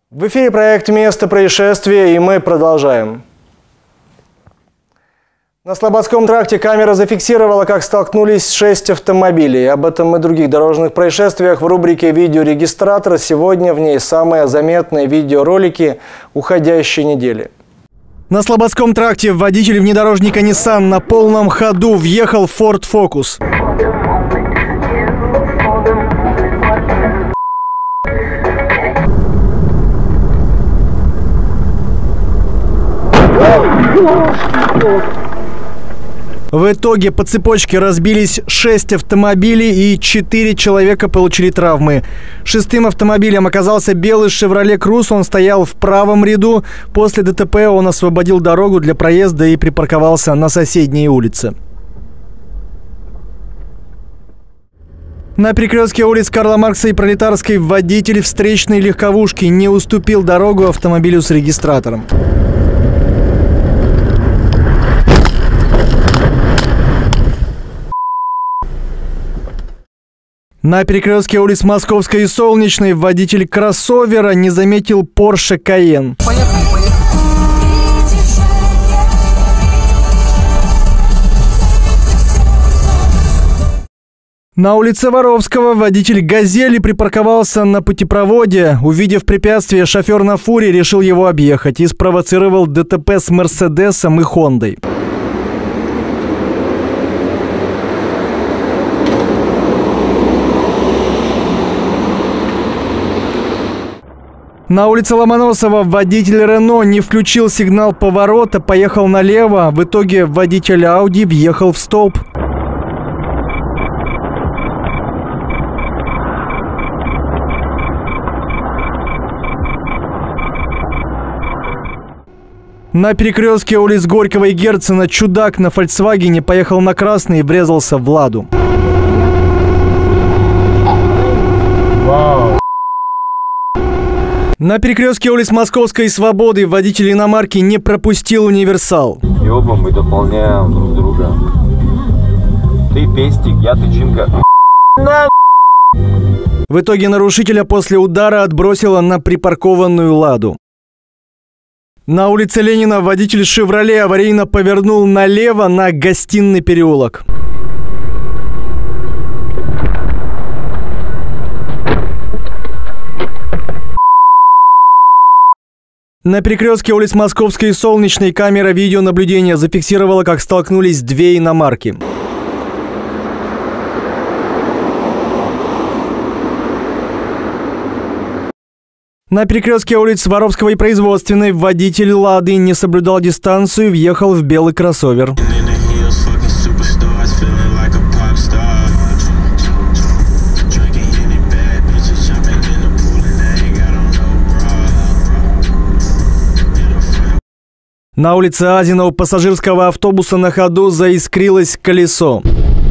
В эфире проект «Место происшествия», и мы продолжаем. На Слободском тракте камера зафиксировала, как столкнулись 6 автомобилей. Об этом и других дорожных происшествиях в рубрике «Видеорегистратор». Сегодня в ней самые заметные видеоролики уходящей недели. На Слободском тракте водитель внедорожника Nissan на полном ходу въехал в Ford Focus. В итоге по цепочке разбились 6 автомобилей и 4 человека получили травмы. Шестым автомобилем оказался белый Chevrolet Cruze. Он стоял в правом ряду. После ДТП он освободил дорогу для проезда и припарковался на соседней улице. На перекрестке улиц Карла Маркса и Пролетарской водитель встречной легковушки не уступил дорогу автомобилю с регистратором. На перекрестке улиц Московской и Солнечной водитель кроссовера не заметил Porsche Cayenne. На улице Воровского водитель «Газели» припарковался на путепроводе. Увидев препятствие, шофер на фуре решил его объехать и спровоцировал ДТП с «Мерседесом» и «Хондой». На улице Ломоносова водитель «Рено» не включил сигнал поворота, поехал налево. В итоге водитель «Ауди» въехал в столб. На перекрестке улиц Горького и Герцена чудак на «Фольксвагене» поехал на красный и врезался в «Ладу». Вау. На перекрестке улиц Московской и Свободы водитель иномарки не пропустил универсал. И оба мы дополняем друг друга. Ты пестик, я тычинка. В итоге нарушителя после удара отбросило на припаркованную «Ладу». На улице Ленина водитель «Шевроле» аварийно повернул налево на Гостиный переулок. На перекрестке улиц Московской и Солнечной камера видеонаблюдения зафиксировала, как столкнулись две иномарки. На перекрестке улиц Воровского и Производственной водитель «Лады» не соблюдал дистанцию и въехал в белый кроссовер. На улице Азина у пассажирского автобуса на ходу заискрилось колесо.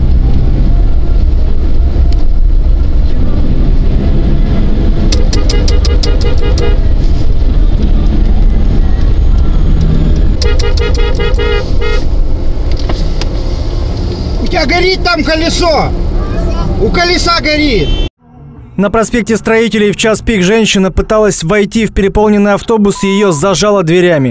У тебя горит там колесо! У колеса горит! На проспекте Строителей в час пик женщина пыталась войти в переполненный автобус, и ее зажало дверями.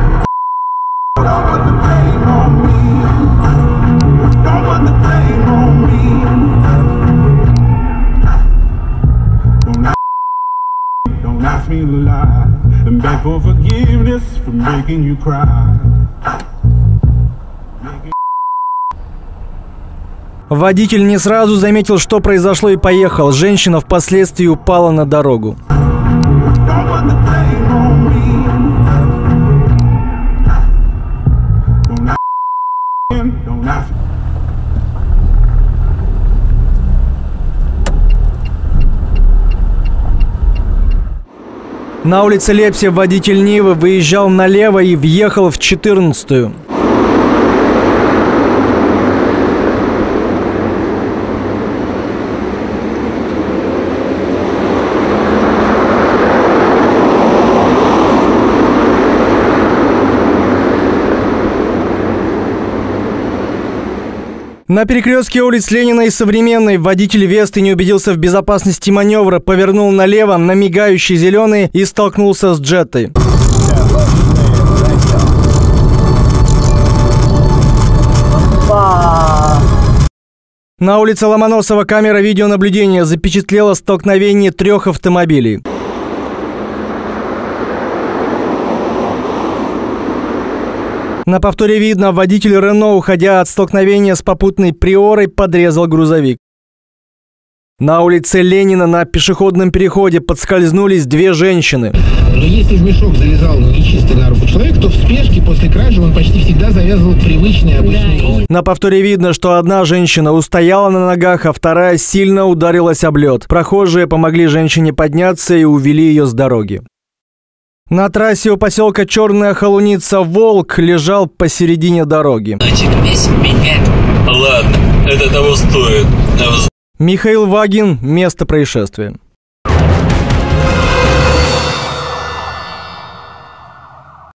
Водитель не сразу заметил, что произошло, и поехал. Женщина впоследствии упала на дорогу. На улице Лепси водитель Нивы выезжал налево и въехал в 14-ю. На перекрестке улиц Ленина и Современной водитель Весты не убедился в безопасности маневра, повернул налево на мигающий зеленый и столкнулся с Джеттой. На улице Ломоносова камера видеонаблюдения запечатлела столкновение 3 автомобилей. На повторе видно, водитель Рено, уходя от столкновения с попутной Приорой, подрезал грузовик. На улице Ленина на пешеходном переходе подскользнулись 2 женщины. Но если в мешок залезал нечистый на руку человек, то в спешке после кражи он почти всегда завязывал привычный обычный. На повторе видно, что одна женщина устояла на ногах, а вторая сильно ударилась об лед. Прохожие помогли женщине подняться и увели ее с дороги. На трассе у поселка Черная Холуница волк лежал посередине дороги. Ладно, это того стоит. Михаил Вагин, место происшествия.